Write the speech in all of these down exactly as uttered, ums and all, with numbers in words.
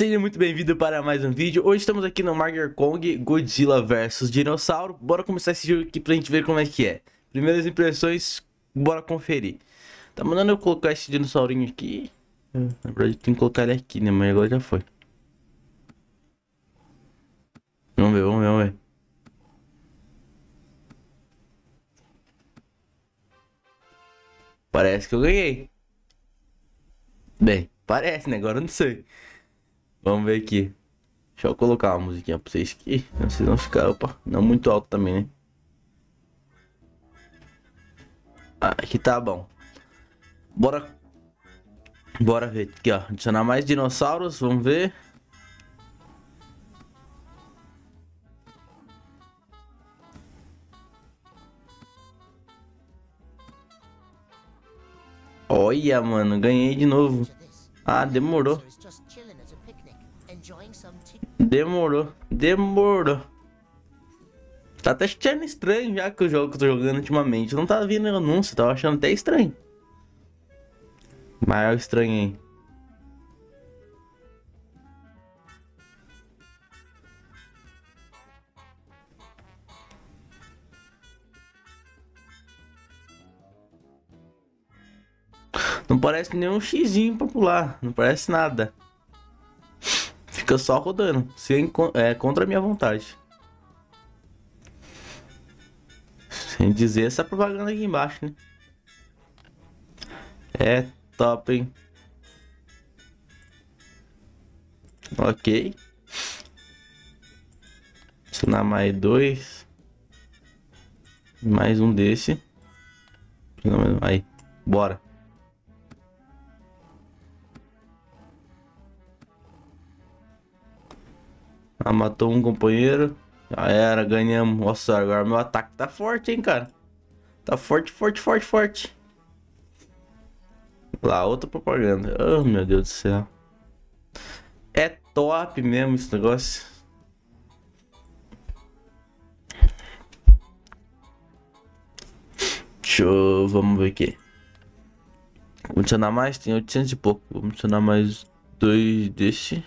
Seja muito bem-vindo para mais um vídeo. Hoje estamos aqui no Marger Kong Godzilla versus Dinossauro. Bora começar esse jogo aqui pra gente ver como é que é. Primeiras impressões, bora conferir. Tá mandando eu colocar esse dinossaurinho aqui. Na verdade tem que colocar ele aqui, né? Mas agora já foi. Vamos ver, vamos ver, vamos ver. Parece que eu ganhei. Bem, parece, né? Agora eu não sei. Vamos ver aqui. Deixa eu colocar uma musiquinha pra vocês aqui. Vocês vão ficar, opa, não muito alto também, né? Ah, aqui tá bom. Bora. Bora ver aqui, ó. Adicionar mais dinossauros, vamos ver. Olha, mano, ganhei de novo. Ah, demorou. Demorou, demorou. Tá até achando estranho já que o jogo que eu tô jogando ultimamente. Não tá vindo anúncio, tava achando até estranho. Mas eu estranhei. Não parece nenhum xizinho pra pular, não parece nada. Fica só rodando, sem, é, contra a minha vontade. Sem dizer essa propaganda aqui embaixo, né? É top, hein? Ok. Adicionar mais dois. Mais um desse. Aí, bora. Ah, matou um companheiro. Já era, ganhamos. Nossa, agora meu ataque tá forte, hein, cara. Tá forte, forte, forte, forte. Lá, outra propaganda. Oh, meu Deus do céu. É top mesmo esse negócio. Deixa eu... Vamos ver aqui. Vamos adicionar mais? Tem oitocentos e pouco. Vamos adicionar mais dois desse.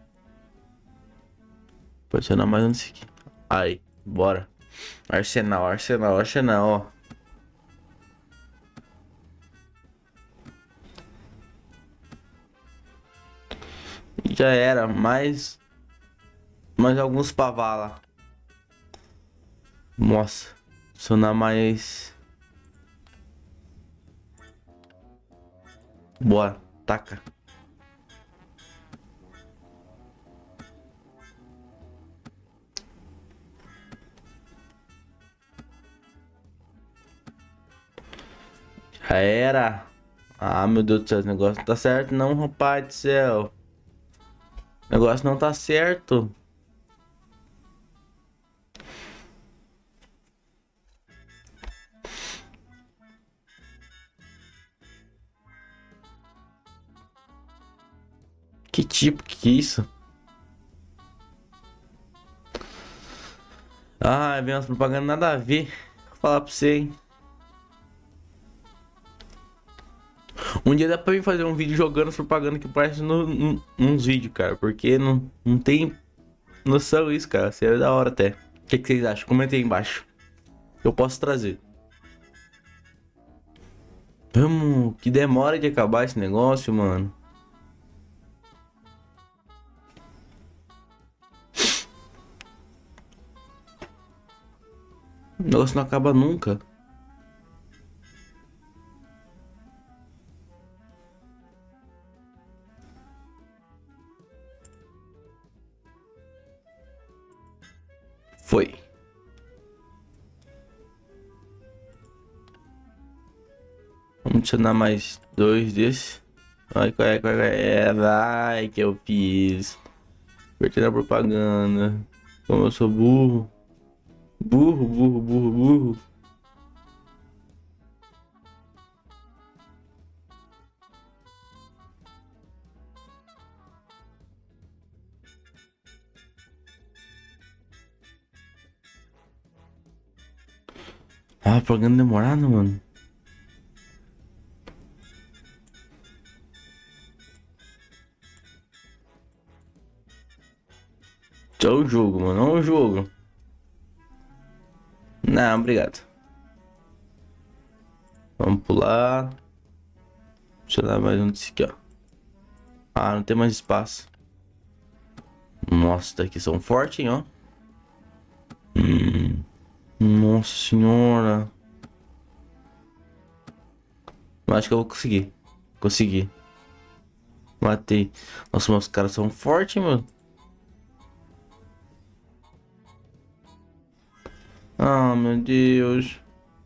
Pode adicionar mais um desse aqui. Aí, bora. Arsenal, arsenal, arsenal, ó. Já era, mais... Mais alguns pavala. Nossa. Adicionar mais... Bora, taca. Já era. Ah, meu Deus do céu, esse negócio não tá certo não, rapaz do céu. O negócio não tá certo. Que tipo, que isso? Ah, vem umas propagandas nada a ver. Vou falar pra você, hein. Um dia dá pra mim fazer um vídeo jogando as propagandas que parece no, no, nos vídeos, cara. Porque não, não tem noção isso, cara. Seria da hora até. O que, que vocês acham? Comentem aí embaixo. Eu posso trazer. Vamos, que demora de acabar esse negócio, mano. O negócio não acaba nunca. Foi. Vamos adicionar mais dois desses. Vai, vai, vai, vai. É, vai que eu fiz. Apertei na propaganda. Como eu sou burro. Burro, burro, burro, burro. Ah, propaganda demorada, mano. É o jogo, mano. É o jogo. Não, obrigado. Vamos pular. Deixa eu dar mais um desse aqui, ó. Ah, não tem mais espaço. Nossa, daqui são fortes, hein, ó. Hum. Nossa senhora. Eu acho que eu vou conseguir. Consegui. Matei. Nossa, meus caras são fortes, mano. Ah, meu Deus.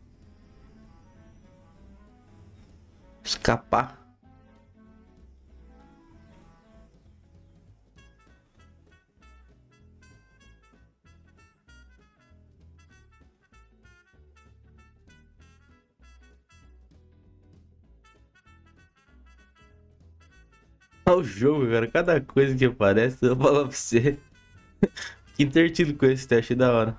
Escapar. Olha o jogo, cara. Cada coisa que aparece, eu vou falar pra você. Que divertido com esse teste da hora.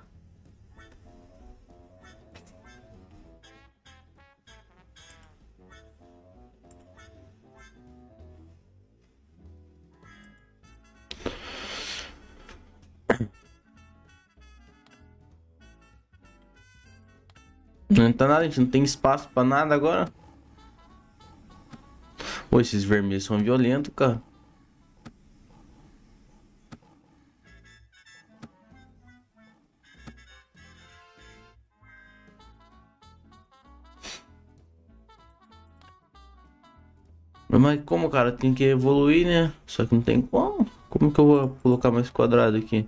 Não tá nada, a gente não tem espaço pra nada agora. Pô, esses vermelhos são violentos, cara. Mas como, cara? Tem que evoluir, né? Só que não tem como. Como que eu vou colocar mais quadrado aqui?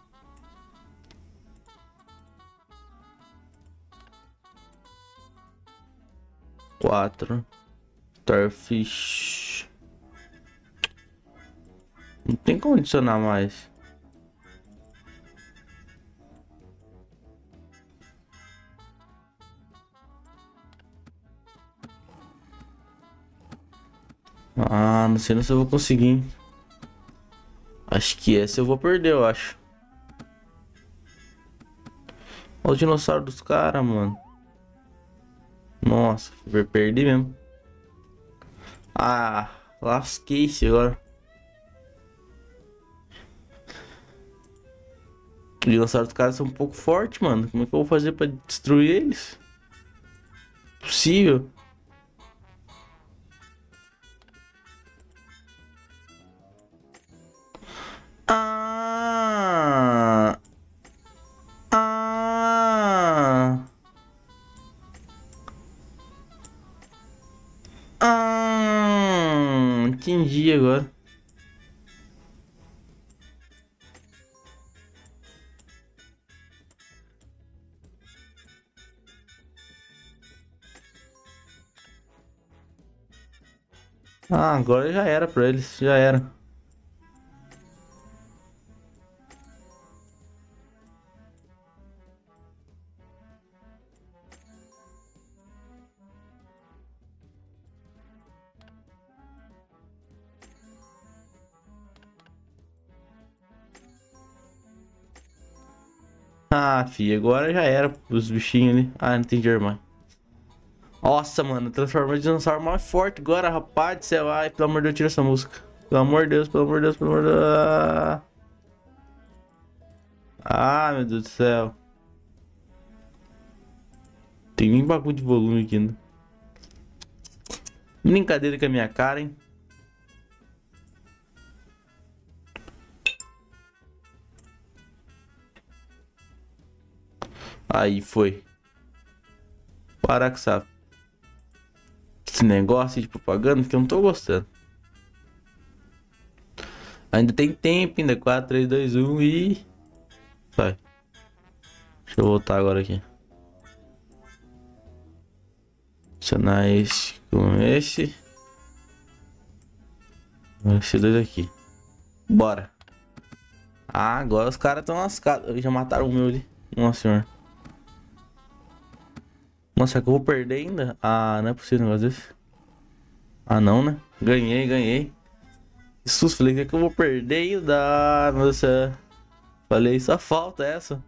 Quatro. Starfish. Não tem como adicionar mais. Ah, não sei se eu vou conseguir, hein? Acho que essa eu vou perder, eu acho. Olha o dinossauro dos caras, mano. Nossa, eu perdi mesmo. Ah, lasquei-se agora. Os dinossauros dos caras são um pouco fortes, mano. Como é que eu vou fazer pra destruir eles? Possível. Ah! Ah! Ah! Entendi agora. Ah, agora já era pra eles, já era. Ah, fi, agora já era os bichinhos ali. Ah, não entendi, irmão. Nossa, mano, transformou o dinossauro mais forte agora, rapaz do céu. Ai, pelo amor de Deus, tira essa música. Pelo amor de Deus, pelo amor de Deus, pelo amor de Deus. Ah, meu Deus do céu. Tem nem bagulho de volume aqui ainda. Brincadeira com a minha cara, hein? Aí foi. Parar com essa... esse negócio de propaganda que eu não tô gostando. Ainda tem tempo, ainda. quatro, três, dois, um e... vai. Deixa eu voltar agora aqui. Adicionar esse com esse. Esses dois aqui. Bora. Ah, agora os caras estão lascados. Já mataram o meu ali. Nossa senhora. Nossa, será que eu vou perder ainda? Ah, não é possível um negócio desse. Ah, não, né? Ganhei, ganhei. Que susto, falei que, é que eu vou perder ainda. Ah, meu Deus do céu. Falei, só falta essa.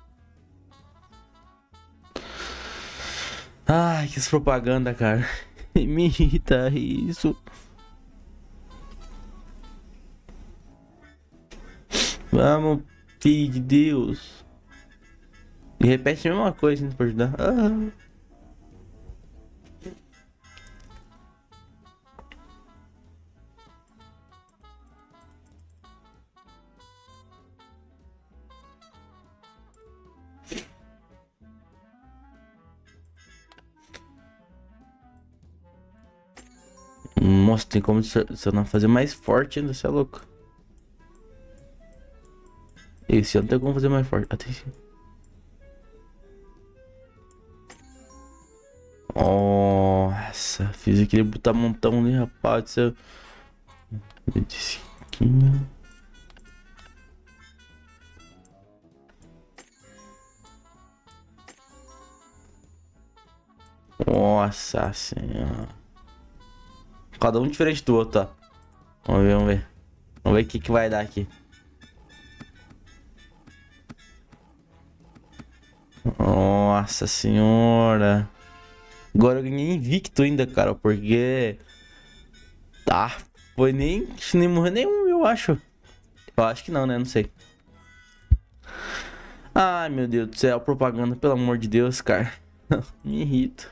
Ai, que propaganda, cara. Me irrita isso. Vamos, filho de Deus. E repete a mesma coisa, hein, pra ajudar. Ah. Nossa, tem como se eu não fazer mais forte ainda, você é louco. Esse não tem como fazer mais forte. Atenção. Nossa, fiz aquele botar montão ali, rapaz. Céu. Nossa senhora. Cada um diferente do outro, ó. Vamos ver, vamos ver. Vamos ver o que, que vai dar aqui. Nossa senhora. Agora eu ganhei invicto ainda, cara. Porque... Tá. Foi nem... Nem morreu nenhum, eu acho. Eu acho que não, né? Não sei. Ai, meu Deus do céu. Propaganda, pelo amor de Deus, cara. Me irrita.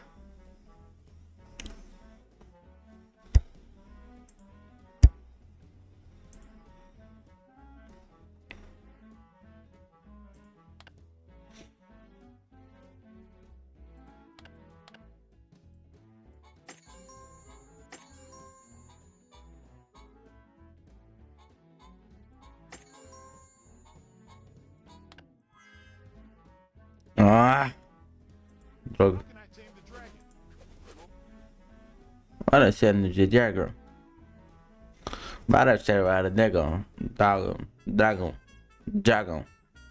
Ah! Droga. Olha esse energy dragon. Para ser o dragon. Dragon. Dragon. Dragon.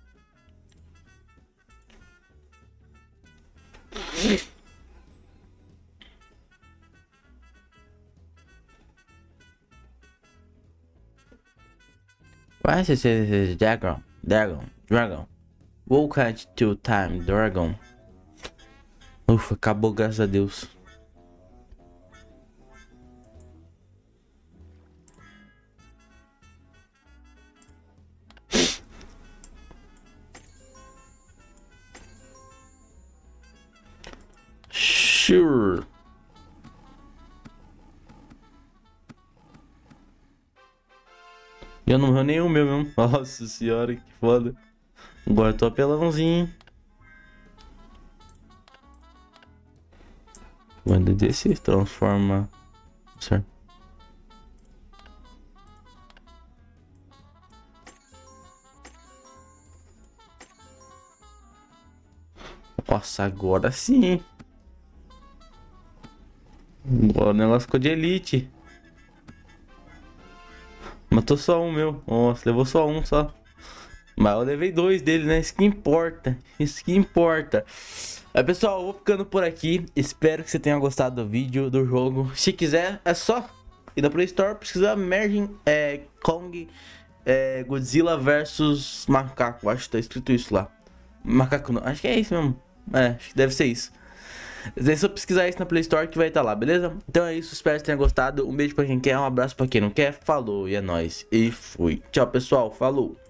Why is it dragon? Dragon. Dragon. Welcome to time, Dragon. Ufa, acabou, graças a Deus. Sure. Eu não morreu nenhum meu mesmo. Nossa senhora, que foda. Agora eu tô apelãozinho. Quando desse transforma. Certo. Nossa, agora sim. Agora o negócio ficou de elite. Matou só um meu. Nossa, levou só um só. Mas eu levei dois dele, né? Isso que importa. Isso que importa. Aí, pessoal, eu vou ficando por aqui. Espero que você tenha gostado do vídeo, do jogo. Se quiser, é só ir na Play Store, pesquisar Merging é, Kong é, Godzilla versus Macaco. Acho que tá escrito isso lá. Macaco não. Acho que é isso mesmo. É, acho que deve ser isso. É só pesquisar isso na Play Store que vai estar lá, beleza? Então é isso, espero que tenha gostado. Um beijo pra quem quer, um abraço pra quem não quer. Falou e é nóis. E fui. Tchau, pessoal. Falou.